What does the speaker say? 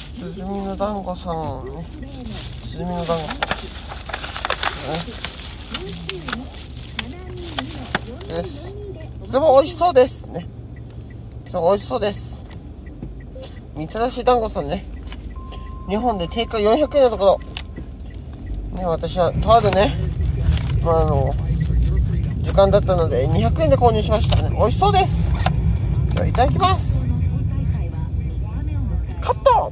鼓の団子さんね。鼓の団子さんです。とても美味しそうですね。とても美味しそうです。みたらし団子さんね。日本で定価400円のところ、ね、私はとあるね、時間だったので200円で購入しましたね。美味しそうです。ではいただきます。カット。